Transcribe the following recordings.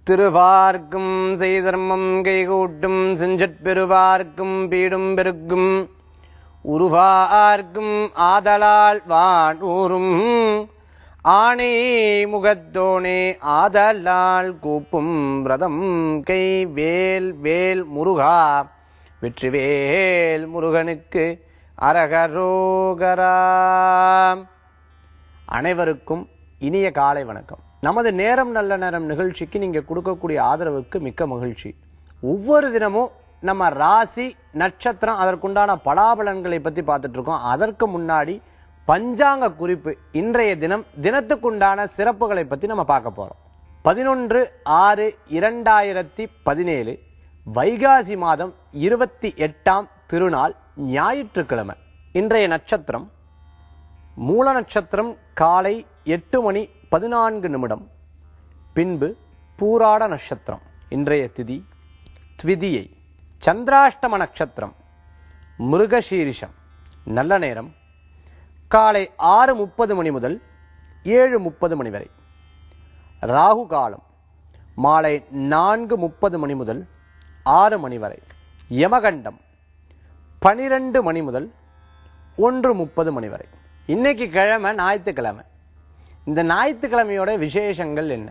திருவார்க்கும் செய்தர்மம் கைகூட்டும் செஞ்சற்பெருவார்க்கும் பீடும் பெருக்கும் உருவார்க்கும் ஆதலால் வானூரும் ஆணை முகத்தோனே ஆதலால் கூப்பும் விரதம் கை வேல் வேல் முருகா வெற்றிவேல் முருகனுக்கு அரகரோகரா. அனைவருக்கும் இனிய காலை வணக்கம். நமது நேரம் நல்ல நேரம் நிகழ்ச்சிக்கு நீங்க கொடுக்கக்கூடிய ஆதரவுக்கு மிக்க மகிழ்ச்சி. ஒவ்வொரு தினமும் நம்ம ராசி நட்சத்திரம் அதற்குண்டான பலாபலன்களை பத்தி பார்த்துட்டு இருக்கோம். அதற்கு முன்னாடி பஞ்சாங்க குறிப்பு, இன்றைய தினம் தினத்துக்குண்டான சிறப்புகளை பத்தி நம்ம பார்க்க போறோம். 11/6/2017 வைகாசி மாதம் 28ஆம் திருநாள் ஞாயிற்றுக்கிழமை. இன்றைய நட்சத்திரம் மூல நட்சத்திரம் காலை 8:14. பின்பு பூராட நட்சத்திரம். இன்றைய திதி த்விதியை. சந்திராஷ்டம நட்சத்திரம் மிருகசீரிஷம். நல்ல நேரம் காலை 6:30 முதல் 7:30 வரை. ராகு காலம் மாலை 4:30 முதல் 6 வரை. யமகண்டம் 12 முதல் 1:30 வரை. இன்னைக்கு கிழமை ஞாயிற்றுக்கிழமை. இந்த ஞாயிற்றுக்கிழமையோட விசேஷங்கள் என்ன?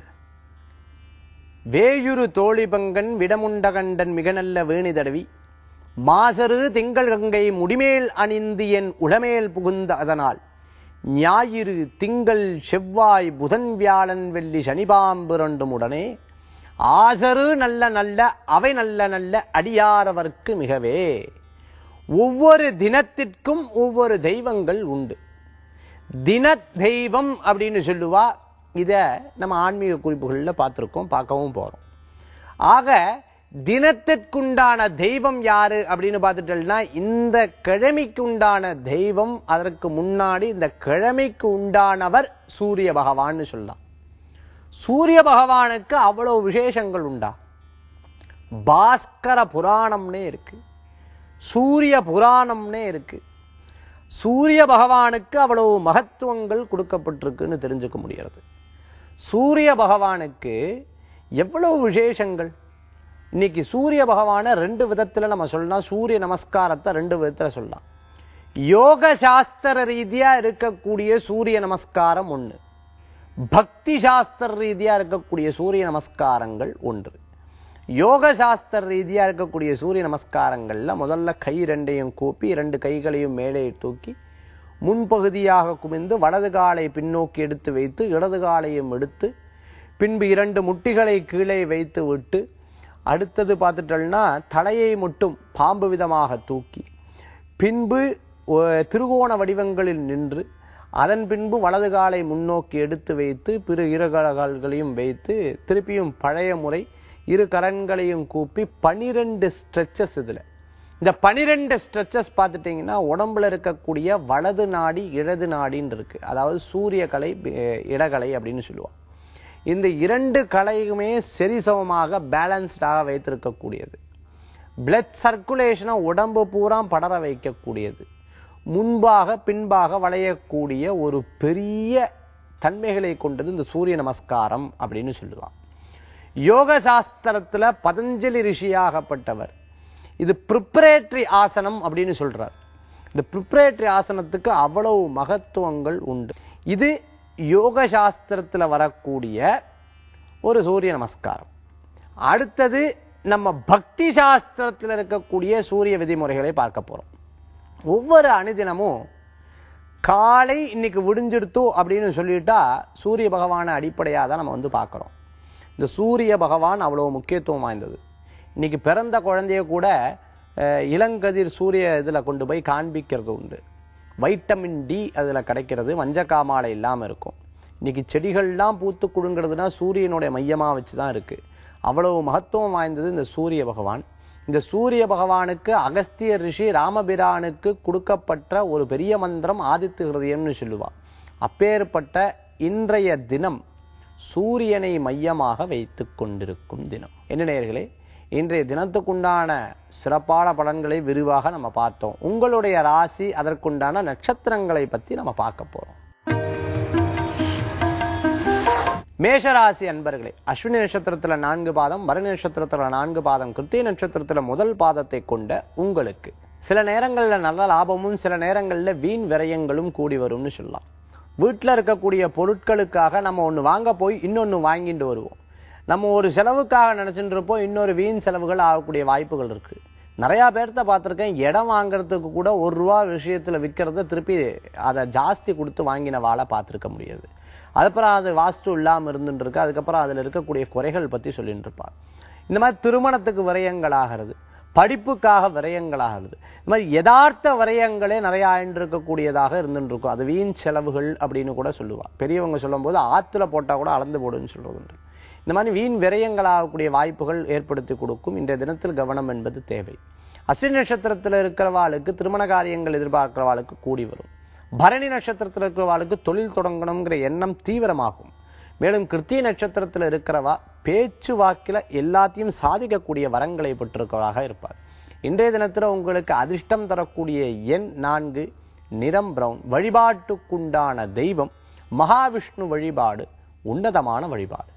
வேயுரு தோழிபங்கன் விடமுண்டகண்டன் மிக நல்ல வேணி தடவி மாசரு திங்கள் கங்கை முடிமேல் அணிந்து என் உளமேல் புகுந்த அதனால் ஞாயிறு திங்கள் செவ்வாய் புதன் வியாழன் வெள்ளி சனிபாம்பிரண்டும் உடனே ஆசரு நல்ல நல்ல அவை நல்ல நல்ல அடியாரவர்க்கு மிகவே. ஒவ்வொரு தினத்திற்கும் ஒவ்வொரு தெய்வங்கள் உண்டு. தின தெய்வம் அப்படின்னு சொல்லுவா. இத நம்ம ஆன்மீக குறிப்புகள்ல பார்த்திருக்கோம், பார்க்கவும் போறோம். ஆக தினத்திற்குண்டான தெய்வம் யாரு அப்படின்னு பார்த்துட்டோம்னா இந்த கிழமைக்கு உண்டான தெய்வம், அதற்கு முன்னாடி இந்த கிழமைக்கு உண்டானவர் சூரிய பகவான்னு சொல்லலாம். சூரிய பகவானுக்கு அவ்வளவு விசேஷங்கள் உண்டா. பாஸ்கர புராணம்னே இருக்கு, சூரிய புராணம்னே இருக்கு. சூரிய பகவானுக்கு அவ்வளவு மகத்துவங்கள் கொடுக்கப்பட்டிருக்குன்னு தெரிஞ்சுக்க முடிகிறது. சூரிய பகவானுக்கு எவ்வளவு விசேஷங்கள். இன்னைக்கு சூரிய பகவானை 2 விதத்துல நம்ம சொல்லலாம். சூரிய நமஸ்காரத்தை 2 விதத்துல சொல்லலாம். யோக சாஸ்திர ரீதியா இருக்கக்கூடிய சூரிய நமஸ்காரம் ஒண்ணு, பக்தி சாஸ்திர ரீதியா இருக்கக்கூடிய சூரிய நமஸ்காரங்கள் ஒன்று. யோக சாஸ்திர ரீதியா இருக்கக்கூடிய சூரிய நமஸ்காரங்கள்ல முதல்ல கை 2ஐயும் கூப்பி 2 கைகளையும் மேலே தூக்கி முன்பகுதியாக குமிந்து வலது காலை பின்னோக்கி எடுத்து வைத்து இடது காலையும் எடுத்து பின்பு 2 முட்டிகளை கீழே வைத்து விட்டு அடுத்தது பார்த்துட்டோம்னா தலையை மட்டும் பாம்பு விதமாக தூக்கி பின்பு திருகோண வடிவங்களில் நின்று அதன் பின்பு வலது காலை முன்னோக்கி எடுத்து வைத்து பிற 2 கால்களையும் வைத்து திருப்பியும் பழைய முறை 2 கரங்களையும் கூப்பி 12 ஸ்ட்ரெச்சஸ். இதுல இந்த 12 ஸ்ட்ரெச்சஸ் பார்த்துட்டீங்கன்னா உடம்புல இருக்கக்கூடிய வலது நாடி இடது நாடின்னு இருக்கு. அதாவது சூரிய கலை இடகலை அப்படின்னு சொல்லுவாங்க. இந்த 2 கலையுமே சரிசமமாக பேலன்ஸ்டாக வைத்திருக்கக்கூடியது. பிளட் சர்க்குலேஷனை உடம்பு பூரா படர வைக்கக்கூடியது. முன்பாக பின்பாக வளையக்கூடிய ஒரு பெரிய தன்மைகளை கொண்டது இந்த சூரிய நமஸ்காரம் அப்படின்னு சொல்லுவாங்க. யோக சாஸ்திரத்துல பதஞ்சலி ரிஷியாகப்பட்டவர் இது ப்ரிப்பரேட்டரி ஆசனம் அப்படின்னு சொல்றார். இந்த ப்ரிப்பரேட்டரி ஆசனத்துக்கு அவ்வளவு மகத்துவங்கள் உண்டு. இது யோக சாஸ்திரத்துல வரக்கூடிய ஒரு சூரிய நமஸ்காரம். அடுத்தது நம்ம பக்தி சாஸ்திரத்துல இருக்கக்கூடிய சூரிய விதிமுறைகளை பார்க்க போறோம். ஒவ்வொரு அனுதினமும் காலை இன்னைக்கு விடிஞ்சிடுத்தோ அப்படின்னு சொல்லிட்டா சூரிய பகவானை அடிப்படையாக தான் நம்ம பார்க்கிறோம். இந்த சூரிய பகவான் அவ்வளவு முக்கியத்துவம் வாய்ந்தது. இன்னைக்கு பிறந்த குழந்தைய கூட இளங்கதிர் சூரிய இதுல கொண்டு போய் காண்பிக்கிறது உண்டு. வைட்டமின் டி அதுல கிடைக்கிறது, மஞ்சக்காமாலை இல்லாம இருக்கும். இன்னைக்கு செடிகள்லாம் பூத்து குடுங்கிறதுனா சூரியனுடைய மையமா வச்சுதான் இருக்கு. அவ்வளவு மகத்துவம் வாய்ந்தது இந்த சூரிய பகவான். இந்த சூரிய பகவானுக்கு அகஸ்திய ரிஷி ராமபிரானுக்கு கொடுக்கப்பட்ட ஒரு பெரிய மந்திரம் ஆதித்ய ஹிருதயம்னு சொல்லுவான். அப்பேற்பட்ட இன்றைய தினம் சூரியனை மையமாக வைத்துக் கொண்டிருக்கும் தினம். என்ன நேயர்களே, இன்றைய தினத்துக்குண்டான சிறப்பான பலன்களை விரிவாக நம்ம பார்த்தோம். உங்களுடைய ராசி அதற்குண்டான நட்சத்திரங்களை பத்தி நம்ம பார்க்க போறோம். மேஷராசி அன்பர்களே, அஸ்வினி நட்சத்திரத்துல 4 பாதம், பரணி நட்சத்திரத்துல 4 பாதம், கிருத்திகை நட்சத்திரத்துல முதல் பாதத்தை கொண்ட உங்களுக்கு சில நேரங்கள்ல நல்ல லாபமும் சில நேரங்கள்ல வீண் விரயங்களும் கூடி வரும்னு சொல்லலாம். வீட்டில் இருக்கக்கூடிய பொருட்களுக்காக நம்ம ஒன்று வாங்க போய் இன்னொன்று வாங்கிட்டு வருவோம். நம்ம ஒரு செலவுக்காக நினைச்சுட்டு இருப்போம், இன்னொரு வீண் செலவுகள் ஆகக்கூடிய வாய்ப்புகள் இருக்கு. நிறைய பேர்த்த பார்த்துருக்கேன், இடம் வாங்குறதுக்கு கூட ₹1 விஷயத்துல விற்கிறத திருப்பி அதை ஜாஸ்தி கொடுத்து வாங்கின வாழை பார்த்துருக்க முடியாது. அதுக்கப்புறம் அது வாஸ்து இல்லாமல் இருந்துட்டு இருக்கு. அதுக்கப்புறம் அதில் இருக்கக்கூடிய குறைகள் பற்றி சொல்லிட்டு இருப்பார். இந்த மாதிரி திருமணத்துக்கு விரயங்களாகிறது, படிப்புக்காக விரயங்களாகிறது, இந்த மாதிரி யதார்த்த விரயங்களே நிறைய ஆயிட்டு இருக்கக்கூடியதாக இருந்துட்டு இருக்கும். அது வீண் செலவுகள் அப்படின்னு கூட சொல்லுவா. பெரியவங்க சொல்லும் போது ஆத்துல போட்டா கூட அளந்து போடுன்னு சொல்றது உண்டு. இந்த மாதிரி வீண் விரயங்களாகக்கூடிய வாய்ப்புகள் ஏற்படுத்தி கொடுக்கும். இன்றைய தினத்தில் கவனம் என்பது தேவை. அஸ்வினி நட்சத்திரத்தில் இருக்கிறவாளுக்கு திருமண காரியங்கள் எதிர்பார்க்கிறவாளுக்கு கூடி வரும். பரணி நட்சத்திரத்தில் இருக்கிறவாளுக்கு தொழில் தொடங்கணுங்கிற எண்ணம் தீவிரமாகும். மேலும் கிருத்திகை நட்சத்திரத்தில் இருக்கிறவா பேச்சு வாக்கில எல்லாத்தையும் சாதிக்கக்கூடிய வரங்களை பெற்றிருக்கிறவராக இருப்பார். இன்றைய தினத்தில் உங்களுக்கு அதிர்ஷ்டம் தரக்கூடிய எண் 4, நிறம் பிரவுன். வழிபாட்டுக்குண்டான தெய்வம் மகாவிஷ்ணு வழிபாடு உன்னதமான வழிபாடு.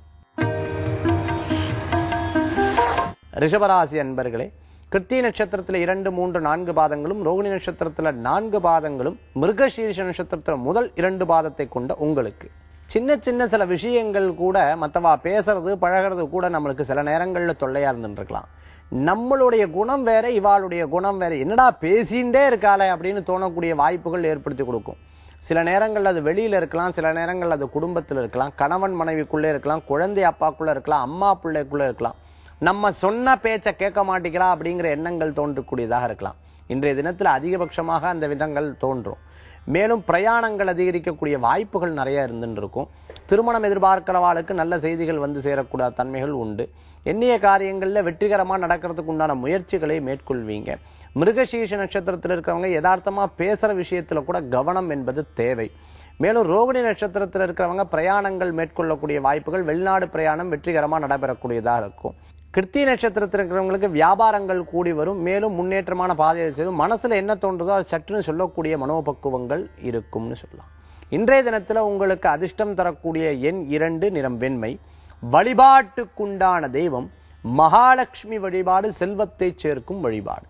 ரிஷபராசி அன்பர்களே, கிருத்திகை நட்சத்திரத்தில் 2, 3, 4 பாதங்களும், ரோகிணி நட்சத்திரத்துல 4 பாதங்களும், மிருகசீரிஷ நட்சத்திரத்துல முதல் 2 பாதத்தை கொண்ட உங்களுக்கு சின்ன சின்ன சில விஷயங்கள் கூட மற்றவா பேசுறது பழகிறது கூட நம்மளுக்கு சில நேரங்கள்ல தொல்லையா இருந்துட்டு இருக்கலாம். நம்மளுடைய குணம் வேற, இவாளுடைய குணம் வேற, என்னடா பேசிண்டே இருக்காளே அப்படின்னு தோணக்கூடிய வாய்ப்புகள் ஏற்படுத்தி கொடுக்கும். சில நேரங்கள் அது வெளியில இருக்கலாம், சில நேரங்கள் அது குடும்பத்தில் இருக்கலாம், கணவன் மனைவிக்குள்ளே இருக்கலாம், குழந்தை அப்பாக்குள்ள இருக்கலாம், அம்மா பிள்ளைக்குள்ள இருக்கலாம். நம்ம சொன்ன பேச்சை கேட்க மாட்டேங்கிறா அப்படிங்கிற எண்ணங்கள் தோன்றக்கூடியதாக இருக்கலாம். இன்றைய தினத்தில் அதிகபட்சமாக அந்த விதங்கள் தோன்றும். மேலும் பிரயாணங்கள் அதிகரிக்கக்கூடிய வாய்ப்புகள் நிறைய இருந்துட்டு இருக்கும். திருமணம் எதிர்பார்க்கிறவாளுக்கு நல்ல செய்திகள் வந்து சேரக்கூடிய தன்மைகள் உண்டு. எண்ணிய காரியங்கள்ல வெற்றிகரமா நடக்கிறதுக்கு உண்டான முயற்சிகளை மேற்கொள்வீங்க. மிருகசீரிஷ நட்சத்திரத்தில் இருக்கிறவங்க யதார்த்தமா பேசுற விஷயத்துல கூட கவனம் என்பது தேவை. மேலும் ரோகிணி நட்சத்திரத்தில் இருக்கிறவங்க பிரயாணங்கள் மேற்கொள்ளக்கூடிய வாய்ப்புகள், வெளிநாடு பிரயாணம் வெற்றிகரமா நடைபெறக்கூடியதாக இருக்கும். கிருத்திகை நட்சத்திரத்தில் இருக்கிறவங்களுக்கு வியாபாரங்கள் கூடி வரும். மேலும் முன்னேற்றமான பாதையை செய்யும். மனசுல என்ன தோன்றதோ அது சற்றுன்னு சொல்லக்கூடிய மனோபக்குவங்கள் இருக்கும்னு சொல்லலாம். இன்றைய தினத்துல உங்களுக்கு அதிர்ஷ்டம் தரக்கூடிய எண் 2, நிறம் வெண்மை. வழிபாட்டுக்குண்டான தெய்வம் மகாலட்சுமி வழிபாடு செல்வத்தை சேர்க்கும் வழிபாடு.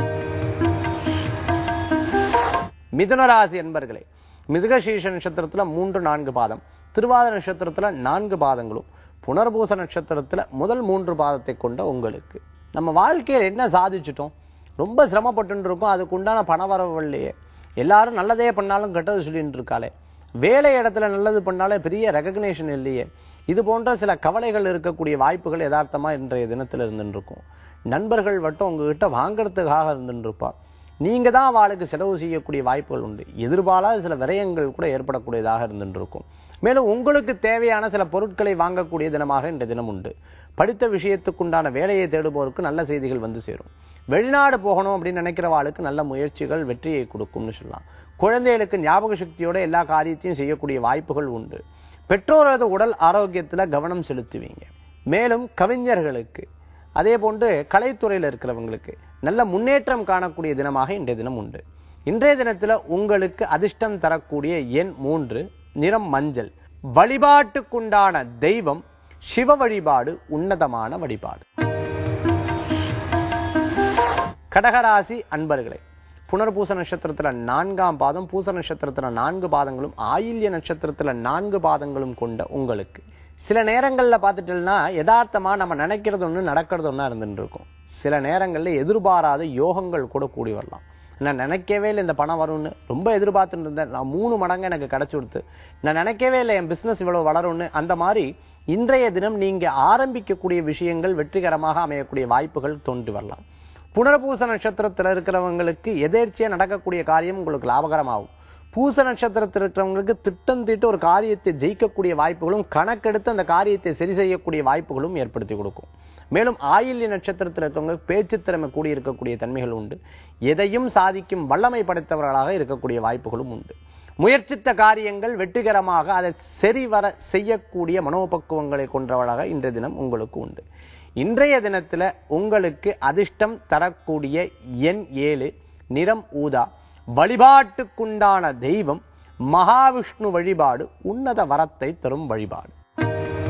மிதுனராசி என்பர்களே, மிருகசீரிஷ நட்சத்திரத்துல 3, 4 பாதம், திருவாதிரை நட்சத்திரத்துல 4 பாதங்களும், புனர்பூச நட்சத்திரத்துல முதல் 3 பாதத்தை கொண்ட உங்களுக்கு நம்ம வாழ்க்கையில் என்ன சாதிச்சிட்டோம், ரொம்ப சிரமப்பட்டு இருக்கோம், அதுக்கு உண்டான பணவரவு இல்லையே, எல்லாரும் நல்லதே பண்ணாலும் கெட்டது சொல்லிட்டு இருக்காளே, வேலை இடத்துல நல்லது பண்ணாலே பெரிய ரெகக்னேஷன் இல்லையே, இது போன்ற சில கவலைகள் இருக்கக்கூடிய வாய்ப்புகள் யதார்த்தமா இன்றைய தினத்துல இருந்துட்டு இருக்கும். நண்பர்கள் மட்டும் உங்ககிட்ட வாங்கறதுக்காக இருந்துட்டு இருப்பா. நீங்க தான் அவளுக்கு செலவு செய்யக்கூடிய வாய்ப்புகள் உண்டு. எதிர்பாராத சில விரயங்கள் கூட ஏற்படக்கூடியதாக இருந்துட்டு இருக்கும். மேலும் உங்களுக்கு தேவையான சில பொருட்களை வாங்கக்கூடிய தினமாக இந்த தினம் உண்டு. படித்த விஷயத்துக்குண்டான வேலையை தேடுபவருக்கு நல்ல செய்திகள் வந்து சேரும். வெளிநாடு போகணும் அப்படின்னு நினைக்கிறவாளுக்கு நல்ல முயற்சிகள் வெற்றியை கொடுக்கும்னு சொல்லலாம். குழந்தைகளுக்கு ஞாபக சக்தியோட எல்லா காரியத்தையும் செய்யக்கூடிய வாய்ப்புகள் உண்டு. பெற்றோரது உடல் ஆரோக்கியத்துல கவனம் செலுத்துவீங்க. மேலும் கவிஞர்களுக்கு அதே போன்று கலைத்துறையில் இருக்கிறவங்களுக்கு நல்ல முன்னேற்றம் காணக்கூடிய தினமாக இன்றைய தினம் உண்டு. இன்றைய தினத்துல உங்களுக்கு அதிர்ஷ்டம் தரக்கூடிய எண் 3, நிறம் மஞ்சள். வழிபாட்டுக்குண்டான தெய்வம் சிவ வழிபாடு உன்னதமான வழிபாடு. கடகராசி அன்பர்களே, புனர்பூச நட்சத்திரத்துல 4ஆம் பாதம், பூச நட்சத்திரத்துல 4 பாதங்களும், ஆயில்ய நட்சத்திரத்துல 4 பாதங்களும் கொண்ட உங்களுக்கு சில நேரங்கள்ல பார்த்துட்டோம்னா யதார்த்தமா நம்ம நினைக்கிறது ஒண்ணு நடக்கிறது ஒண்ணா இருந்துட்டு இருக்கும். சில நேரங்கள்ல எதிர்பாராத யோகங்கள் கூட கூடி வரலாம். நான் நினைக்கவே இல்லை இந்த பணம் வரும்னு, ரொம்ப எதிர்பார்த்துட்டு இருந்தேன், நான் 3 மடங்கு எனக்கு கிடைச்சு கொடுத்து, நான் நினைக்கவே இல்லை என் பிசினஸ் இவ்வளவு வளரும்னு. அந்த மாதிரி இன்றைய தினம் நீங்க ஆரம்பிக்கக்கூடிய விஷயங்கள் வெற்றிகரமாக அமையக்கூடிய வாய்ப்புகள் தோன்றி வரலாம். புனர்பூச நட்சத்திரத்தில் இருக்கிறவங்களுக்கு எதேர்ச்சியா நடக்கக்கூடிய காரியம் உங்களுக்கு லாபகரமாகும். பூச நட்சத்திரத்தில் இருக்கிறவங்களுக்கு திட்டம் தீட்டு ஒரு காரியத்தை ஜெயிக்கக்கூடிய வாய்ப்புகளும், கணக்கெடுத்து அந்த காரியத்தை சரி செய்யக்கூடிய வாய்ப்புகளும் ஏற்படுத்தி கொடுக்கும். மேலும் ஆயில்ய நட்சத்திரத்தில் இருக்கவங்க பேச்சு திறமை கூடி இருக்கக்கூடிய தன்மைகள் உண்டு. எதையும் சாதிக்கும் வல்லமை படைத்தவர்களாக இருக்கக்கூடிய வாய்ப்புகளும் உண்டு. முயற்சித்த காரியங்கள் வெற்றிகரமாக அதை சரிவர செய்யக்கூடிய மனோபக்குவங்களை கொண்டவர்களாக இன்றைய தினம் உங்களுக்கு உண்டு. இன்றைய தினத்துல உங்களுக்கு அதிர்ஷ்டம் தரக்கூடிய எண் 7, நிறம் ஊதா. வழிபாட்டுக்குண்டான தெய்வம் மகாவிஷ்ணு வழிபாடு உன்னத வரத்தை தரும் வழிபாடு.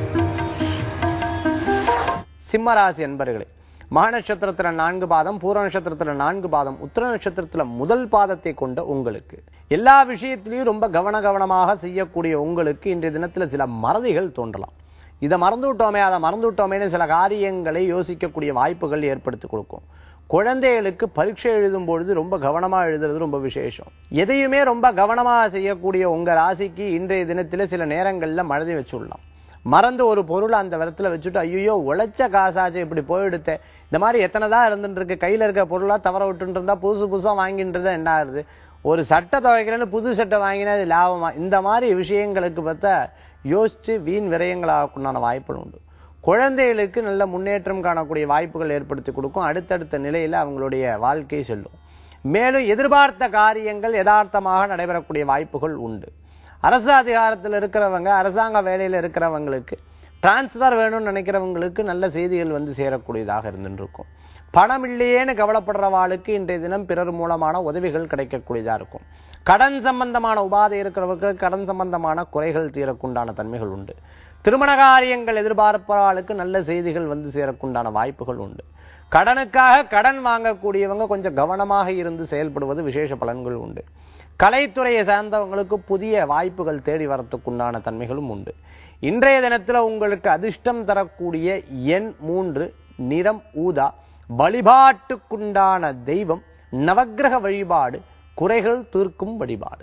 சிம்மராசி அன்பர்களே, மக நட்சத்திரத்துல 4 பாதம், பூர நட்சத்திரத்துல 4 பாதம், உத்திர நட்சத்திரத்துல முதல் பாதத்தை கொண்ட உங்களுக்கு எல்லா விஷயத்திலையும் ரொம்ப கவனமாக செய்யக்கூடிய உங்களுக்கு இன்றைய தினத்துல சில மறதிகள் தோன்றலாம். இதை மறந்து விட்டோமே, அதை மறந்து விட்டோமேன்னு சில காரியங்களை யோசிக்கக்கூடிய வாய்ப்புகள் ஏற்படுத்தி கொடுக்கும். குழந்தைகளுக்கு பரீட்சை எழுதும் பொழுது ரொம்ப கவனமா எழுதுறது ரொம்ப விசேஷம். எதையுமே ரொம்ப கவனமா செய்யக்கூடிய உங்க ராசிக்கு இன்றைய தினத்துல சில நேரங்கள்ல மறதி வச்சுடலாம். மறந்து ஒரு பொருள் அந்த இடத்துல வச்சுட்டு ஐயோ உழைச்ச காசாச்சு இப்படி போயிடுத்த, இந்த மாதிரி எத்தனைதான் இருந்துட்டு இருக்கு, கையில இருக்க பொருளா தவற விட்டு இருந்தா புதுசா வாங்கின்றது என்ன ஆகுது, ஒரு சட்டை துவைக்கிறேன்னு புது சட்டை வாங்கினா அது லாபமா, இந்த மாதிரி விஷயங்களுக்கு பார்த்தா யோசிச்சு வீண் விரயங்களாக்குண்டான வாய்ப்புகள் உண்டு. குழந்தைகளுக்கு நல்ல முன்னேற்றம் காணக்கூடிய வாய்ப்புகள் ஏற்படுத்தி கொடுக்கும். அடுத்தடுத்த நிலையில அவங்களுடைய வாழ்க்கை செல்லும். மேலும் எதிர்பார்த்த காரியங்கள் யதார்த்தமாக நடைபெறக்கூடிய வாய்ப்புகள் உண்டு. அரசு அதிகாரத்தில் இருக்கிறவங்க, அரசாங்க வேலையில இருக்கிறவங்களுக்கு, டிரான்ஸ்பர் வேணும்னு நினைக்கிறவங்களுக்கு நல்ல செய்திகள் வந்து சேரக்கூடியதாக இருந்துருக்கும். பணம் இல்லையேன்னு கவலைப்படுறவாளுக்கு இன்றைய தினம் பிறர் மூலமான உதவிகள் கிடைக்கக்கூடியதா இருக்கும். கடன் சம்பந்தமான உபாதை இருக்கிறவர்களுக்கு கடன் சம்பந்தமான குறைகள் தீரக்குண்டான தன்மைகள் உண்டு. திருமண காரியங்கள் எதிர்பார்ப்பவர்களுக்கு நல்ல செய்திகள் வந்து சேரக்குண்டான வாய்ப்புகள் உண்டு. கடனுக்காக கடன் வாங்கக்கூடியவங்க கொஞ்சம் கவனமாக இருந்து செயல்படுவது விசேஷ பலன்கள் உண்டு. கலைத்துறையை சார்ந்தவங்களுக்கு புதிய வாய்ப்புகள் தேடி வரத்துக்குண்டான தன்மைகளும் உண்டு. இன்றைய தினத்துல உங்களுக்கு அதிர்ஷ்டம் தரக்கூடிய எண் 3, நிறம் ஊதா, வழிபாட்டுக்குண்டான தெய்வம் நவக்கிரக வழிபாடு, குறைகள் தீர்க்கும் வழிபாடு.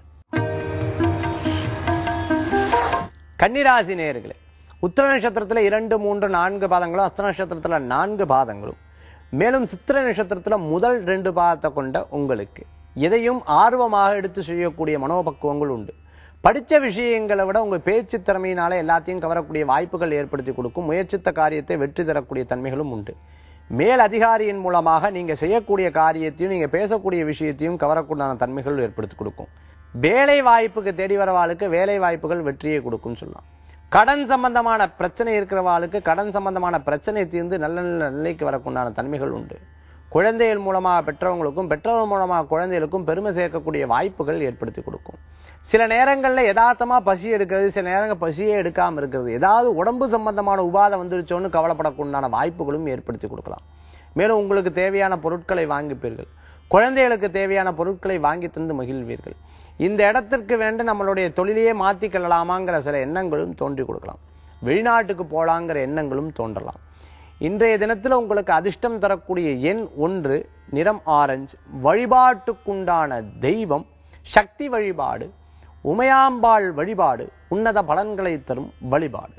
கன்னிராசி நேயர்களே, உத்திர நட்சத்திரத்துல 2, 3, 4 பாதங்களும், அஸ்த நட்சத்திரத்துல 4 பாதங்களும், மேலும் சித்திரை நட்சத்திரத்துல முதல் 2 பாதத்தை கொண்ட உங்களுக்கு எதையும் ஆர்வமாக எடுத்து செய்யக்கூடிய மனோபக்குவங்கள் உண்டு. படிச்ச விஷயங்களை விட உங்க பேச்சு திறமையினால எல்லாத்தையும் கவரக்கூடிய வாய்ப்புகள் ஏற்படுத்தி கொடுக்கும். முயற்சித்த காரியத்தை வெற்றி தரக்கூடிய தன்மைகளும் உண்டு. மேல் அதிகாரியின் மூலமாக நீங்க செய்யக்கூடிய காரியத்தையும் நீங்க பேசக்கூடிய விஷயத்தையும் கவரக்கூடிய தன்மைகள் ஏற்படுத்தி கொடுக்கும். வேலை வாய்ப்புக்கு தேடி வரவாளுக்கு வேலை வாய்ப்புகள் வெற்றியை கொடுக்கும் சொல்லலாம். கடன் சம்பந்தமான பிரச்சனை இருக்கிறவாளுக்கு கடன் சம்பந்தமான பிரச்சனை தீர்ந்து நல்ல நல்ல நிலைக்கு வரக்குண்டான தன்மைகள் உண்டு. குழந்தைகள் மூலமாக பெற்றவங்களுக்கும் பெற்றவர் மூலமாக குழந்தைகளுக்கும் பெருமை சேர்க்கக்கூடிய வாய்ப்புகள் ஏற்படுத்தி கொடுக்கும். சில நேரங்கள்ல யதார்த்தமா பசி எடுக்கிறது, சில நேரங்கள் பசியே எடுக்காம இருக்கிறது, ஏதாவது உடம்பு சம்பந்தமான உபாதை வந்துருச்சோன்னு கவலைப்படக்குண்டான வாய்ப்புகளும் ஏற்படுத்தி கொடுக்கலாம். மேலும் உங்களுக்கு தேவையான பொருட்களை வாங்கிப்பீர்கள். குழந்தைகளுக்கு தேவையான பொருட்களை வாங்கி தந்து மகிழ்வீர்கள். இந்த இடத்திற்கு வேண்ட நம்மளுடைய தொழிலையே மாத்திக்கலாமாங்கிற சில எண்ணங்களும் தோன்றி கொடுக்கலாம். வெளிநாட்டுக்கு போலாங்கிற எண்ணங்களும் தோன்றலாம். இன்றைய தினத்துல உங்களுக்கு அதிர்ஷ்டம் தரக்கூடிய எண் 1, நிறம் ஆரஞ்சு, வழிபாட்டுக்குண்டான தெய்வம் சக்தி வழிபாடு, உமையாம்பாள் வழிபாடு, உன்னத பலன்களை தரும் வழிபாடு.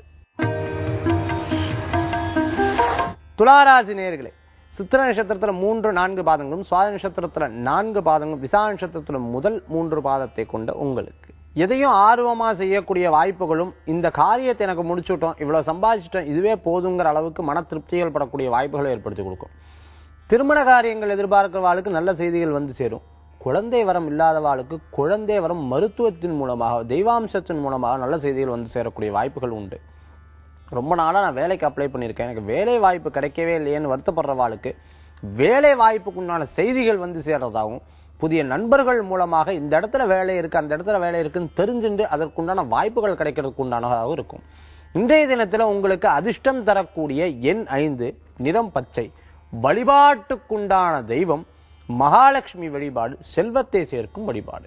துளாராசி நேயர்களே, சித்திர நட்சத்திரத்துல 3, 4 பாதங்களும், சுவாதி நட்சத்திரத்துல 4 பாதங்களும், விசாக நட்சத்திரத்துல முதல் 3 பாதத்தை கொண்ட உங்களுக்கு எதையும் ஆர்வமா செய்யக்கூடிய வாய்ப்புகளும், இந்த காரியத்தை எனக்கு முடிச்சுட்டோம், இவ்வளவு சம்பாதிச்சிட்டோம், இதுவே போதுங்கிற அளவுக்கு மன திருப்திகள் படக்கூடிய வாய்ப்புகளை ஏற்படுத்தி கொடுக்கும். திருமண காரியங்கள் எதிர்பார்க்கிறவாளுக்கு நல்ல செய்திகள் வந்து சேரும். குழந்தை வரம் இல்லாதவாளுக்கு குழந்தை வரம் மருத்துவத்தின் மூலமாக, தெய்வாம்சத்தின் மூலமாக நல்ல செய்திகள் வந்து சேரக்கூடிய வாய்ப்புகள் உண்டு. ரொம்ப நாளா நான் வேலைக்கு அப்ளை பண்ணியிருக்கேன், எனக்கு வேலை வாய்ப்பு கிடைக்கவே இல்லையேன்னு வருத்தப்படுறவாளுக்கு வேலை வாய்ப்புக்குண்டான செய்திகள் வந்து சேர்றதாகவும், புதிய நண்பர்கள் மூலமாக இந்த இடத்துல வேலை இருக்கு, அந்த இடத்துல வேலை இருக்குன்னு தெரிஞ்சுட்டு அதற்குண்டான வாய்ப்புகள் கிடைக்கிறதுக்கு உண்டானதாகவும் இருக்கும். இன்றைய தினத்துல உங்களுக்கு அதிர்ஷ்டம் தரக்கூடிய எண் 5, நிறம் பச்சை, வழிபாட்டுக்குண்டான தெய்வம் மகாலட்சுமி வழிபாடு, செல்வத்தை சேர்க்கும் வழிபாடு.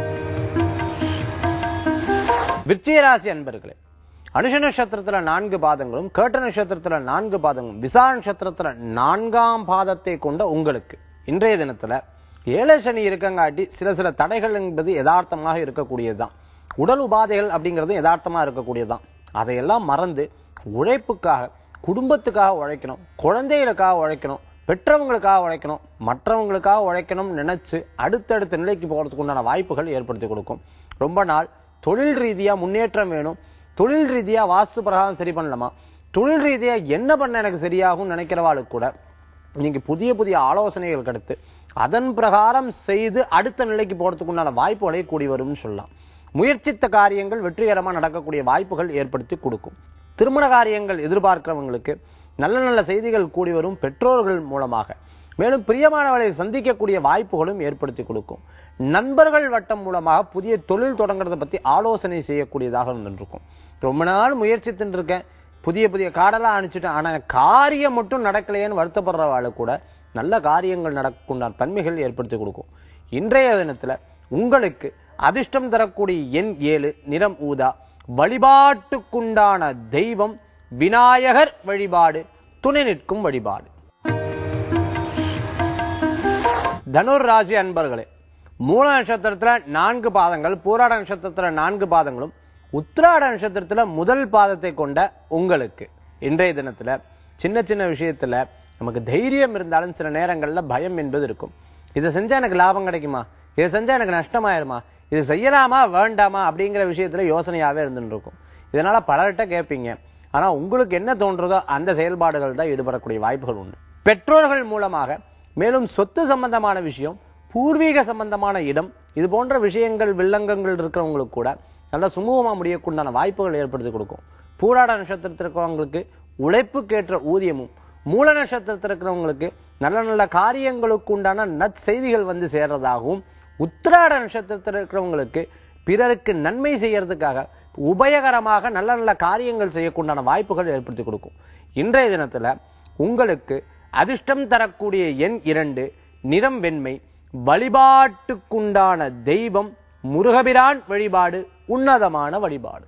விருச்சிக ராசி அன்பர்களே, அனுஷ நட்சத்திரத்துல 4 பாதங்களும், கேட்ட நட்சத்திரத்துல 4 பாதங்களும், விசாக நட்சத்திரத்துல 4ஆம் பாதத்தை கொண்ட உங்களுக்கு இன்றைய தினத்துல 7 சனி இருக்கங்காட்டி சில தடைகள் என்பது யதார்த்தமாக இருக்கக்கூடியதுதான். உடல் உபாதைகள் அப்படிங்கிறது யதார்த்தமா இருக்கக்கூடியதுதான். அதையெல்லாம் மறந்து உழைப்புக்காக, குடும்பத்துக்காக உழைக்கணும், குழந்தைகளுக்காக உழைக்கணும், பெற்றவங்களுக்காக உழைக்கணும், மற்றவங்களுக்காக உழைக்கணும் நினைச்சு அடுத்தடுத்த நிலைக்கு போறதுக்கு உண்டான வாய்ப்புகள் ஏற்படுத்தி கொடுக்கும். ரொம்ப நாள் தொழில் ரீதியா முன்னேற்றம் வேணும், தொழில் ரீதியா வாஸ்து பிரகாரம் சரி பண்ணலாமா, தொழில் ரீதியா என்ன பண்ண எனக்கு சரியாகும் நினைக்கிறவாளுக்கு கூட நீங்க புதிய புதிய ஆலோசனைகள் கிடைத்து அதன் பிரகாரம் செய்து அடுத்த நிலைக்கு போறதுக்கு உண்டான வாய்ப்புகளை கூடி வரும்னு சொல்லலாம். முயற்சித்த காரியங்கள் வெற்றிகரமா நடக்கக்கூடிய வாய்ப்புகள் ஏற்படுத்தி கொடுக்கும். திருமண காரியங்கள் எதிர்பார்க்கிறவங்களுக்கு நல்ல நல்ல செய்திகள் கூடி வரும் பெற்றோர்கள் மூலமாக. மேலும் பிரியமானவர்களை சந்திக்கக்கூடிய வாய்ப்புகளும் ஏற்படுத்தி கொடுக்கும். நண்பர்கள் வட்டம் மூலமாக புதிய தொழில் தொடங்குறதை பத்தி ஆலோசனை செய்யக்கூடியதாக இருந்திருக்கும். ரொம்ப நாள் முயற்சித்துட்டு இருக்கேன், புதிய புதிய காடெல்லாம் அனுப்பிச்சுட்டேன், ஆனா காரியம் மட்டும் நடக்கலையேன்னு வருத்தப்படுறவாள் கூட நல்ல காரியங்கள் நடக்குண்டான தன்மைகள் ஏற்படுத்தி கொடுக்கும். இன்றைய தினத்துல உங்களுக்கு அதிர்ஷ்டம் தரக்கூடிய எண் 7, நிறம் ஊதா, வழிபாட்டுக்குண்டான தெய்வம் விநாயகர் வழிபாடு, துணை நிற்கும் வழிபாடு. தனுர் ராசி அன்பர்களே, மூல நட்சத்திரத்துல 4 பாதங்கள், பூராட நட்சத்திரத்துல 4 பாதங்களும், உத்திராட நட்சத்திரத்துல முதல் பாதத்தை கொண்ட உங்களுக்கு இன்றைய தினத்துல சின்ன சின்ன விஷயத்துல நமக்கு தைரியம் இருந்தாலும் சில நேரங்கள்ல பயம் என்பது இருக்கும். இதை செஞ்சா எனக்கு லாபம் கிடைக்குமா, இதை செஞ்சா எனக்கு நஷ்டமாயிருமா, இது செய்யலாமா வேண்டாமா அப்படிங்கிற விஷயத்துல யோசனையாவே இருந்துட்டு இருக்கும். இதனால பலர்கிட்ட கேட்பீங்க, ஆனா உங்களுக்கு என்ன தோன்றதோ அந்த செயல்பாடுகள் தான் ஈடுபடக்கூடிய வாய்ப்புகள் உண்டு. பெற்றோர்கள் மூலமாக மேலும் சொத்து சம்பந்தமான விஷயம், பூர்வீக சம்பந்தமான இடம், இது போன்ற விஷயங்கள் வில்லங்கங்கள் இருக்கிறவங்களுக்கு கூட நல்ல சுமூகமா முடியக்குண்டான வாய்ப்புகள் ஏற்படுத்தி கொடுக்கும். பூராட நட்சத்திரத்தில் இருக்கிறவங்களுக்கு உழைப்புக்கேற்ற ஊதியமும், மூல நட்சத்திரத்தில் இருக்கிறவங்களுக்கு நல்ல நல்ல காரியங்களுக்கு உண்டான நற்செய்திகள் வந்து சேர்றதாகவும், உத்திராட நட்சத்திரத்தில் இருக்கிறவங்களுக்கு பிறருக்கு நன்மை செய்யறதுக்காக உபயகரமாக நல்ல நல்ல காரியங்கள் செய்யக்குண்டான வாய்ப்புகள் ஏற்படுத்தி கொடுக்கும். இன்றைய தினத்துல உங்களுக்கு அதிர்ஷ்டம் தரக்கூடிய எண் 2, நிறம் வெண்மை, வழிபாட்டுக்குண்டான தெய்வம் முருகபிரான் வழிபாடு, உன்னதமான வழிபாடு.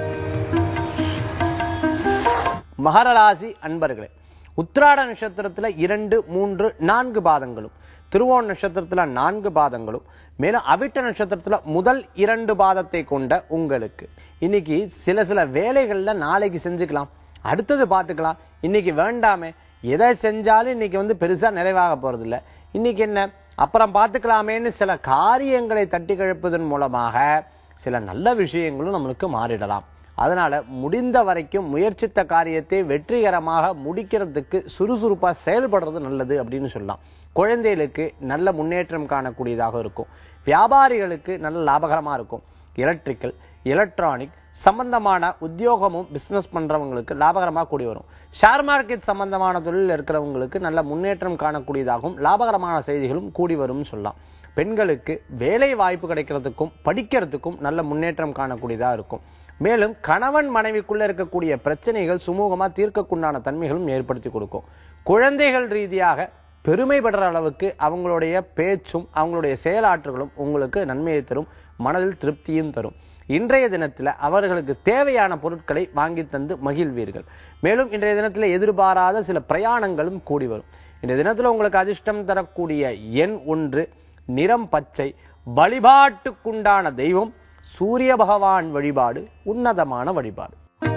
மகர ராசி அன்பர்களே, உத்திராட நட்சத்திரத்துல 2, 3, 4 பாதங்களும், திருவோண நட்சத்திரத்துல 4 பாதங்களும், மேலும் அவிட்ட நட்சத்திரத்துல முதல் 2 பாதத்தை கொண்ட உங்களுக்கு இன்னைக்கு சில வேலைகள்ல நாளைக்கு செஞ்சுக்கலாம், அடுத்தது பார்த்துக்கலாம், இன்னைக்கு வேண்டாமே, எதை செஞ்சாலும் இன்னைக்கு பெருசா நிறைவாக போறது இல்லை, இன்னைக்கு என்ன அப்புறம் பார்த்துக்கலாமேன்னு சில காரியங்களை தட்டி கழிப்பதன் மூலமாக சில நல்ல விஷயங்களும் நம்மளுக்கு மாறிடலாம். அதனால முடிந்த வரைக்கும் முயற்சித்த காரியத்தை வெற்றிகரமாக முடிக்கிறதுக்கு சுறுசுறுப்பா செயல்படுறது நல்லது அப்படின்னு சொல்லலாம். குழந்தைகளுக்கு நல்ல முன்னேற்றம் காணக்கூடியதாக இருக்கும். வியாபாரிகளுக்கு நல்ல லாபகரமா இருக்கும். எலக்ட்ரிக்கல், எலக்ட்ரானிக் சம்பந்தமான உத்தியோகமும் பிசினஸ் பண்றவங்களுக்கு லாபகரமாக கூடி வரும். ஷேர் மார்க்கெட் சம்பந்தமான தொழில் இருக்கிறவங்களுக்கு நல்ல முன்னேற்றம் காணக்கூடியதாகவும் லாபகரமான செய்திகளும் கூடி வரும் சொல்லலாம். பெண்களுக்கு வேலை வாய்ப்பு கிடைக்கிறதுக்கும் படிக்கிறதுக்கும் நல்ல முன்னேற்றம் காணக்கூடியதாக இருக்கும். மேலும் கணவன் மனைவிக்குள்ள இருக்கக்கூடிய பிரச்சனைகள் சுமூகமா தீர்க்கக்குண்டான தன்மைகளும் ஏற்படுத்தி கொடுக்கும். குழந்தைகள் ரீதியாக பெருமைப்படுற அளவுக்கு அவங்களுடைய பேச்சும் அவங்களுடைய செயலாற்றுகளும் உங்களுக்கு நன்மையை தரும், மனதில் திருப்தியும் தரும். இன்றைய தினத்துல அவர்களுக்கு தேவையான பொருட்களை வாங்கி தந்து மகிழ்வீர்கள். மேலும் இன்றைய தினத்துல எதிர்பாராத சில பிரயாணங்களும் கூடி வரும். இன்றைய தினத்துல உங்களுக்கு அதிர்ஷ்டம் தரக்கூடிய எண் 1, நிறம் பச்சை, வழிபாட்டுக்குண்டான தெய்வம் சூரிய பகவான் வழிபாடு, உன்னதமான வழிபாடு.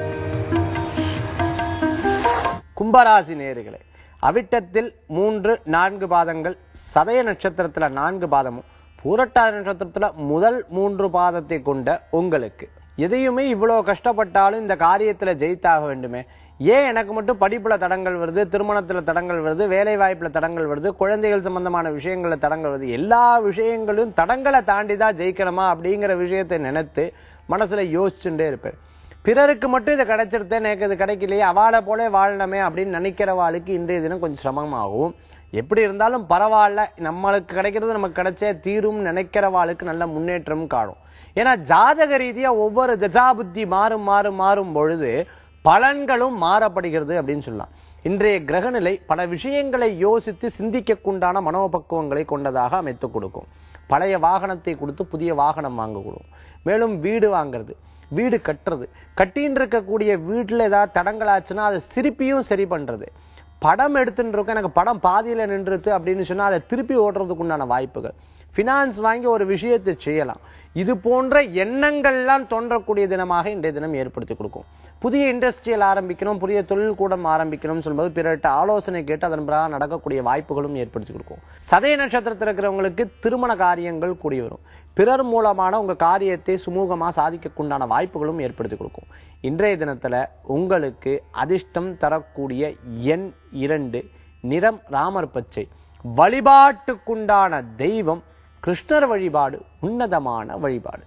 கும்பராசி நேயர்களே, அவிட்டத்தில் 3, 4 பாதங்கள், சதய நட்சத்திரத்துல 4 பாதமும், பூரட்டாதி நட்சத்திரத்துல முதல் 3 பாதத்தை கொண்ட உங்களுக்கு எதையுமே இவ்வளவு கஷ்டப்பட்டாலும் இந்த காரியத்துல ஜெயித்தாக வேண்டுமே, ஏன் எனக்கு மட்டும் படிப்புல தடங்கள் வருது, திருமணத்துல தடங்கள் வருது, வேலை வாய்ப்புல தடங்கள் வருது, குழந்தைகள் சம்பந்தமான விஷயங்கள்ல தடங்கள் வருது, எல்லா விஷயங்களும் தடங்களை தாண்டிதான் ஜெயிக்கணுமா அப்படிங்கிற விஷயத்தை நினைத்து மனசுல யோசிச்சுட்டே இருப்பேன். பிறருக்கு மட்டும் இதை கிடைச்சிருத்தே, எனக்கு இது கிடைக்கலையே, அவாளை போல வாழணுமே அப்படின்னு நினைக்கிறவாளுக்கு இன்றைய தினம் கொஞ்சம் சிரமமாகும். எப்படி இருந்தாலும் பரவாயில்ல, நம்மளுக்கு கிடைக்கிறது நமக்கு கிடைச்சே தீரும் நினைக்கிறவாளுக்கு நல்ல முன்னேற்றம் காணும். ஏன்னா ஜாதக ரீதியா ஒவ்வொரு தசாபுத்தி மாறும் பொழுது பலன்களும் மாறப்படுகிறது அப்படின்னு சொல்லலாம். இன்றைய கிரகநிலை பல விஷயங்களை யோசித்து சிந்திக்கக்குண்டான மனோபக்குவங்களை கொண்டதாக அமைத்து கொடுக்கும். பழைய வாகனத்தை கொடுத்து புதிய வாகனம் வாங்க கொடுக்கும். மேலும் வீடு வாங்குறது, வீடு கட்டுறது, கட்டின்னு இருக்கக்கூடிய வீட்டுல ஏதாவது தடங்களாச்சுன்னா அதை திருப்பியும் சரி பண்றது, படம் எடுத்துட்டு இருக்க எனக்கு படம் பாதியில நின்றுது அப்படின்னு சொன்னா அதை திருப்பி ஓடுறதுக்கு உண்டான வாய்ப்புகள், பினான்ஸ் வாங்கி ஒரு விஷயத்தை செய்யலாம், இது போன்ற எண்ணங்கள்லாம் தோன்றக்கூடிய தினமாக இன்றைய தினம் ஏற்படுத்தி கொடுக்கும். புதிய இண்டஸ்ட்ரியல் ஆரம்பிக்கணும், புதிய தொழில் கூடம் ஆரம்பிக்கணும் சொல்லும்போது பிறர்கிட்ட ஆலோசனை கேட்டு அதன் பிறகு நடக்கக்கூடிய வாய்ப்புகளும் ஏற்படுத்தி கொடுக்கும். சதய நட்சத்திரத்தில் இருக்கிறவங்களுக்கு திருமண காரியங்கள் கூடி வரும். பிறர் மூலமான உங்க காரியத்தை சுமூகமா சாதிக்கக்குண்டான வாய்ப்புகளும் ஏற்படுத்தி கொடுக்கும். இன்றைய தினத்துல உங்களுக்கு அதிர்ஷ்டம் தரக்கூடிய எண் 2, நிறம் ராமர் பச்சை, வழிபாட்டுக்குண்டான தெய்வம் கிருஷ்ணர் வழிபாடு, உன்னதமான வழிபாடு.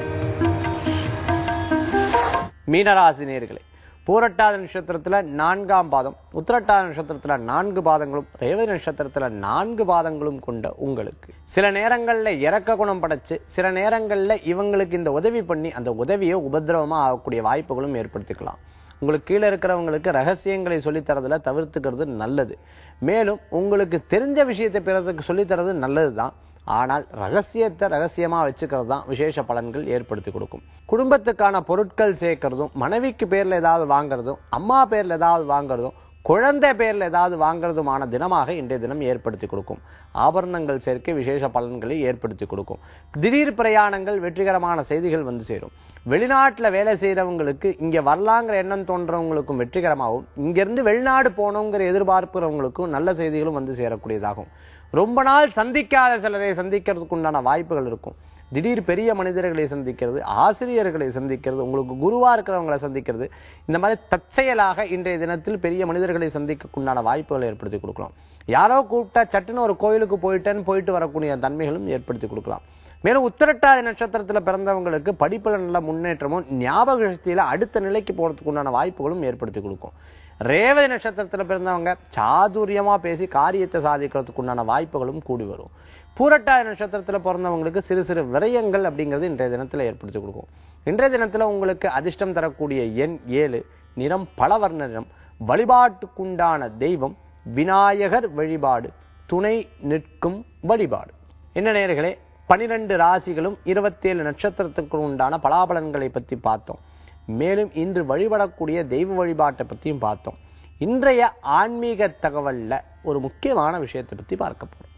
மீனராசி நேயர்களே, பூரட்டாதி நட்சத்திரத்துல 4ஆம் பாதம், உத்திரட்டாதி நட்சத்திரத்துல 4 பாதங்களும், ரேவதி நட்சத்திரத்துல 4 பாதங்களும் கொண்ட உங்களுக்கு சில நேரங்கள்ல இறக்க குணம் படைச்சு, சில நேரங்கள்ல இவங்களுக்கு இந்த உதவி பண்ணி அந்த உதவியை உபதிரவமா ஆகக்கூடிய வாய்ப்புகளும் ஏற்படுத்திக்கலாம். உங்களுக்கு கீழே இருக்கிறவங்களுக்கு ரகசியங்களை சொல்லித்தரதுல தவிர்த்துக்கிறது நல்லது. மேலும் உங்களுக்கு தெரிஞ்ச விஷயத்தை பிறருக்கு சொல்லித்தரது நல்லதுதான். ஆனால் ரகசியத்தை ரகசியமா வச்சுக்கிறது தான் விசேஷ பலன்கள் ஏற்படுத்தி கொடுக்கும். குடும்பத்துக்கான பொருட்கள் சேர்க்கறதும், மனைவிக்கு பேர்ல ஏதாவது வாங்குறதும், அம்மா பேர்ல ஏதாவது வாங்குறதும், குழந்தை பேர்ல ஏதாவது வாங்குறதுமான தினமாக இன்றைய தினம் ஏற்படுத்தி கொடுக்கும். ஆபரணங்கள் சேர்க்கை விசேஷ பலன்களை ஏற்படுத்தி கொடுக்கும். திடீர் பிரயாணங்கள், வெற்றிகரமான செய்திகள் வந்து சேரும். வெளிநாட்டுல வேலை செய்யறவங்களுக்கு இங்க வரலாங்கிற எண்ணம் தோன்றவங்களுக்கும் வெற்றிகரமாகவும், இங்கிருந்து வெளிநாடு போனோங்கிற எதிர்பார்ப்புறவங்களுக்கும் நல்ல செய்திகளும் வந்து சேரக்கூடியதாகும். ரொம்ப நாள் சந்திக்காத சிலரை சந்திக்கிறதுக்கு உண்டான வாய்ப்புகள் இருக்கும். திடீர் பெரிய மனிதர்களை சந்திக்கிறது, ஆசிரியர்களை சந்திக்கிறது, உங்களுக்கு குருவா இருக்கிறவங்களை சந்திக்கிறது, இந்த மாதிரி தற்செயலாக இன்றைய தினத்தில் பெரிய மனிதர்களை சந்திக்கக்குண்டான வாய்ப்புகளை ஏற்படுத்தி கொடுக்கலாம். யாரோ கூப்பிட்டா சட்டுன்னு ஒரு கோயிலுக்கு போயிட்டு வரக்கூடிய தன்மைகளும் ஏற்படுத்தி கொடுக்கலாம். மேலும் உத்திரட்டாதி நட்சத்திரத்துல பிறந்தவங்களுக்கு படிப்புல நல்ல முன்னேற்றமும், ஞாபக சக்தியில அடுத்த நிலைக்கு போறதுக்கு உண்டான வாய்ப்புகளும் ஏற்படுத்தி கொடுக்கும். ரேவதி நட்சத்திரத்துல பிறந்தவங்க சாதுரியமா பேசி காரியத்தை சாதிக்கிறதுக்கு உண்டான வாய்ப்புகளும் கூடி வரும். பூரட்டாதி நட்சத்திரத்துல பிறந்தவங்களுக்கு சிறு சிறு விரயங்கள் அப்படிங்கிறது இன்றைய தினத்துல ஏற்படுத்தி கொடுக்கும். இன்றைய தினத்துல உங்களுக்கு அதிர்ஷ்டம் தரக்கூடிய எண் 7, நிறம் பலவர்ண நிறம். வழிபாட்டுக்குண்டான தெய்வம் விநாயகர் வழிபாடு, துணை நிற்கும் வழிபாடு. என்ன நேயர்களே, 12 ராசிகளும் 27 நட்சத்திரத்துக்கு உண்டான பலாபலன்களை பத்தி பார்த்தோம். மேலும் இன்று வழிபடக்கூடிய தெய்வ வழிபாட்டை பத்தியும் பார்த்தோம். இன்றைய ஆன்மீக தகவல்ல ஒரு முக்கியமான விஷயத்தை பத்தி பார்க்க போறோம்.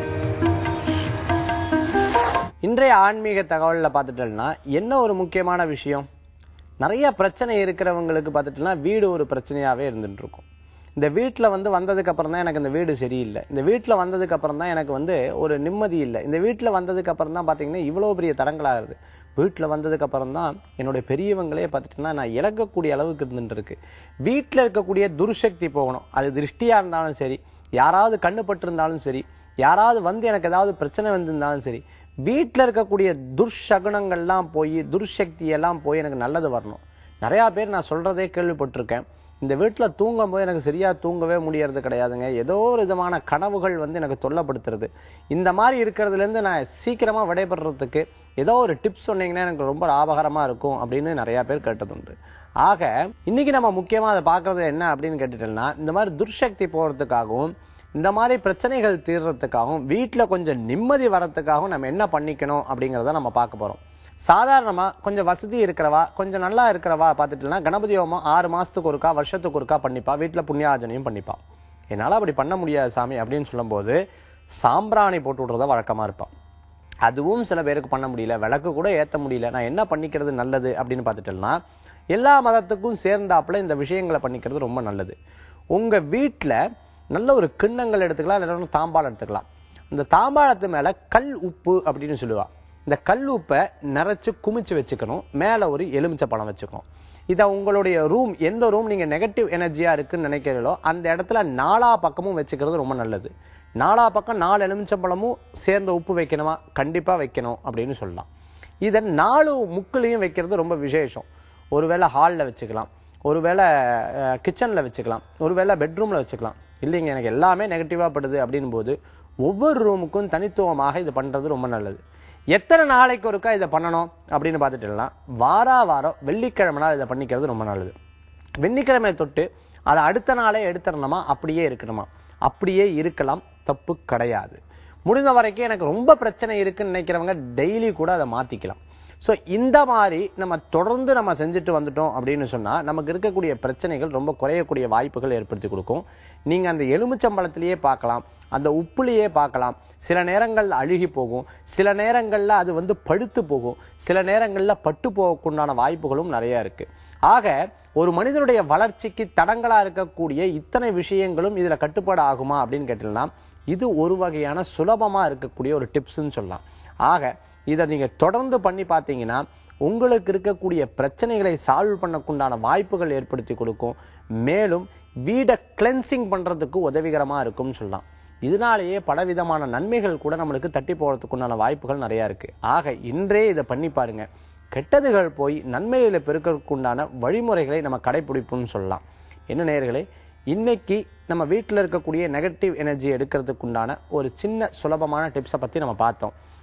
இன்றைய ஆன்மீக தகவல்ல பார்த்துட்டோம்னா என்ன ஒரு முக்கியமான விஷயம், நிறைய பிரச்சனை இருக்கிறவங்களுக்கு பார்த்துட்டோம்னா வீடு ஒரு பிரச்சனையாவே இருந்துட்டு இருக்கும். இந்த வீட்டுல வந்ததுக்கு அப்புறம் தான் எனக்கு இந்த வீடு சரியில்லை, இந்த வீட்டுல வந்ததுக்கு அப்புறம் தான் எனக்கு ஒரு நிம்மதி இல்லை, இந்த வீட்டுல வந்ததுக்கு அப்புறம் தான் பாத்தீங்கன்னா இவ்வளவு பெரிய தடங்களாகுது, வீட்டுல வந்ததுக்கு அப்புறம் தான் என்னுடைய பெரியவங்களே பார்த்துட்டோம்னா நான் இழக்கக்கூடிய அளவுக்கு இருந்துட்டு இருக்கு. வீட்டுல இருக்கக்கூடிய துர்சக்தி போகணும், அது திருஷ்டியா இருந்தாலும் சரி, யாராவது கண்ணுப்பட்டு இருந்தாலும் சரி, யாராவது எனக்கு ஏதாவது பிரச்சனை வந்திருந்தாலும் சரி, வீட்டுல இருக்கக்கூடிய துர்சகுனங்கள்லாம் போய், துர்சக்தி எல்லாம் போய் எனக்கு நல்லது வரணும். நிறைய பேர் நான் சொல்றதே கேள்விப்பட்டிருக்கேன், இந்த வீட்டுல தூங்கும் போது எனக்கு சரியா தூங்கவே முடியறது கிடையாதுங்க, ஏதோ ஒரு விதமான கனவுகள் எனக்கு தொல்லப்படுத்துறது, இந்த மாதிரி இருக்கிறதுல இருந்து நான் சீக்கிரமா விடைபெறதுக்கு ஏதோ ஒரு டிப்ஸ் சொன்னீங்கன்னா எனக்கு ரொம்ப லாபகரமா இருக்கும் அப்படின்னு நிறைய பேர் கேட்டதுண்டு. ஆக இன்னைக்கு நம்ம முக்கியமா அதை பார்க்கறது என்ன அப்படின்னு கேட்டுட்டோம்னா, இந்த மாதிரி துர்சக்தி போறதுக்காகவும், இந்த மாதிரி பிரச்சனைகள் தீர்றதுக்காகவும், வீட்டுல கொஞ்சம் நிம்மதி வரத்துக்காகவும் நம்ம என்ன பண்ணிக்கணும் அப்படிங்கிறத நம்ம பார்க்க போறோம். சாதாரணமா கொஞ்சம் வசதி இருக்கிறவா, கொஞ்சம் நல்லா இருக்கிறவா பார்த்துட்டோம்னா கணபதி ஹோமம் 6 மாசத்துக்கு ஒருக்கா, வருஷத்துக்கு ஒருக்கா பண்ணிப்பா, வீட்டுல புண்ணியார்ஜனையும் பண்ணிப்பா. என்னால அப்படி பண்ண முடியாது சாமி அப்படின்னு சொல்லும் போது சாம்பிராணி போட்டு விடுறத வழக்கமா இருப்பான். அதுவும் சில பேருக்கு பண்ண முடியல, விளக்கு கூட ஏத்த முடியல, நான் என்ன பண்ணிக்கிறது நல்லது அப்படின்னு பார்த்துட்டோம்னா எல்லா மதத்துக்கும் சேர்ந்தாப்புல இந்த விஷயங்களை பண்ணிக்கிறது ரொம்ப நல்லது. உங்க வீட்டுல நல்ல ஒரு கிண்ணங்கள் எடுத்துக்கலாம், இல்லைன்னா தாம்பாளம் எடுத்துக்கலாம். இந்த தாம்பாளத்து மேல கல் உப்பு அப்படின்னு சொல்லுவா, இந்த கல் உப்பை நிறைச்சு குமிச்சு வச்சுக்கணும், மேல ஒரு எலுமிச்சை பழம் வச்சுக்கணும். இதை உங்களுடைய ரூம், எந்த ரூம் நீங்க நெகட்டிவ் எனர்ஜியா இருக்குன்னு நினைக்கிறீங்களோ அந்த இடத்துல 4 பக்கமும் வச்சுக்கிறது ரொம்ப நல்லது. 4 பக்கம் 4 எலுமிச்சம்பழமும் சேர்ந்த உப்பு வைக்கணுமா, கண்டிப்பா வைக்கணும் அப்படின்னு சொல்லலாம். இதை 4 முக்குலையும் வைக்கிறது ரொம்ப விசேஷம். ஒருவேளை ஹால்ல வச்சுக்கலாம், ஒருவேளை கிச்சன்ல வச்சுக்கலாம், ஒருவேளை பெட்ரூம்ல வச்சுக்கலாம். இல்லைங்க எனக்கு எல்லாமே நெகட்டிவா படுது அப்படின் போது ஒவ்வொரு ரூமுக்கும் தனித்துவமாக இது பண்றது ரொம்ப நல்லது. எத்தனை நாளைக்கு ஒருக்கா இதை பண்ணணும் அப்படின்னு பார்த்துட்டோம்னா வாரம் வெள்ளிக்கிழமை நாள் இதை பண்ணிக்கிறது ரொம்ப நல்லது. வெள்ளிக்கிழமை தொட்டு அதை அடுத்த நாளே எடுத்துடணுமா, அப்படியே இருக்கணுமா, அப்படியே இருக்கலாம், தப்பு கிடையாது. முடிந்த வரைக்கும் எனக்கு ரொம்ப பிரச்சனை இருக்குன்னு நினைக்கிறவங்க டெய்லி கூட அதை மாத்திக்கலாம். ஸோ இந்த மாதிரி நம்ம தொடர்ந்து நம்ம செஞ்சுட்டு வந்துட்டோம் அப்படின்னு சொன்னா நமக்கு இருக்கக்கூடிய பிரச்சனைகள் ரொம்ப குறையக்கூடிய வாய்ப்புகள் ஏற்படுத்தி கொடுக்கும். நீங்க அந்த எலுமிச்சம்பழத்திலேயே பார்க்கலாம், அந்த உப்புலேயே பார்க்கலாம், சில நேரங்கள்ல அழுகி போகும், சில நேரங்கள்ல அது படுத்து போகும், சில நேரங்கள்ல பட்டு போகக்குண்டான வாய்ப்புகளும் நிறைய இருக்கு. ஆக ஒரு மனிதனுடைய வளர்ச்சிக்கு தடங்களா இருக்கக்கூடிய இத்தனை விஷயங்களும் இதுல கட்டுப்பாடு ஆகுமா அப்படின்னு கேட்டீங்கன்னா இது ஒரு வகையான சுலபமா இருக்கக்கூடிய ஒரு டிப்ஸ்ன்னு சொல்லலாம். ஆக இதை நீங்க தொடர்ந்து பண்ணி பார்த்தீங்கன்னா உங்களுக்கு இருக்கக்கூடிய பிரச்சனைகளை சால்வ் பண்ணக்குண்டான வாய்ப்புகள் ஏற்படுத்தி கொடுக்கும். மேலும் வீடை கிளென்சிங் பண்றதுக்கு உதவிகரமா இருக்கும்னு சொல்லலாம். இதனாலேயே பலவிதமான நன்மைகள் கூட நம்மளுக்கு தட்டி போறதுக்குண்டான வாய்ப்புகள் நிறைய இருக்கு. ஆக இன்றே இதை பண்ணி பாருங்க, கெட்டதுகள் போய் நன்மைகளை பெருக்கிறதுக்குண்டான வழிமுறைகளை நம்ம கடைபிடிப்போம்னு சொல்லலாம். என்ன நேயர்களே, இன்னைக்கு நம்ம வீட்டில் இருக்கக்கூடிய நெகட்டிவ் எனர்ஜி எடுக்கிறதுக்குண்டான ஒரு சின்ன சுலபமான டிப்ஸை பத்தி நம்ம பார்த்தோம்.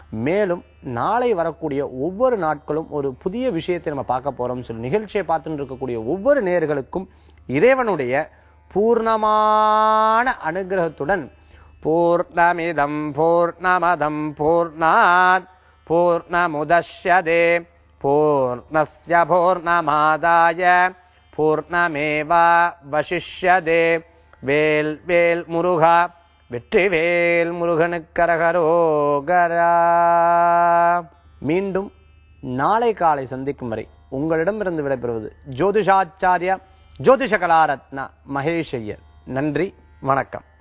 மேலும் நாளை வரக்கூடிய ஒவ்வொரு நாட்களும் ஒரு புதிய விஷயத்தை நம்ம பார்க்க போறோம். சொல்லி நிகழ்ச்சியை பார்த்துட்டு இருக்கக்கூடிய ஒவ்வொரு நேயர்களுக்கும் இறைவனுடைய பூர்ணமான அனுகிரகத்துடன் பூர்ணமிதம் பூர்ணமதம் பூர்ணாத் பூர்ணமுதஷ்யதே பூர்ணஸ்ய பூர்ணமாதாய பூர்ணமேவாவசிஷ்யதே. வேல் வேல் முருகா, வெற்றிவேல் முருகனுக்கரகரோகரா. மீண்டும் நாளை காலை சந்திக்கும் வரை உங்களிடமிருந்து விடைபெறுவது ஜோதிஷாச்சாரியா ஜோதிஷ கலாரத்னா மகேஷ் ஐயர். நன்றி, வணக்கம்.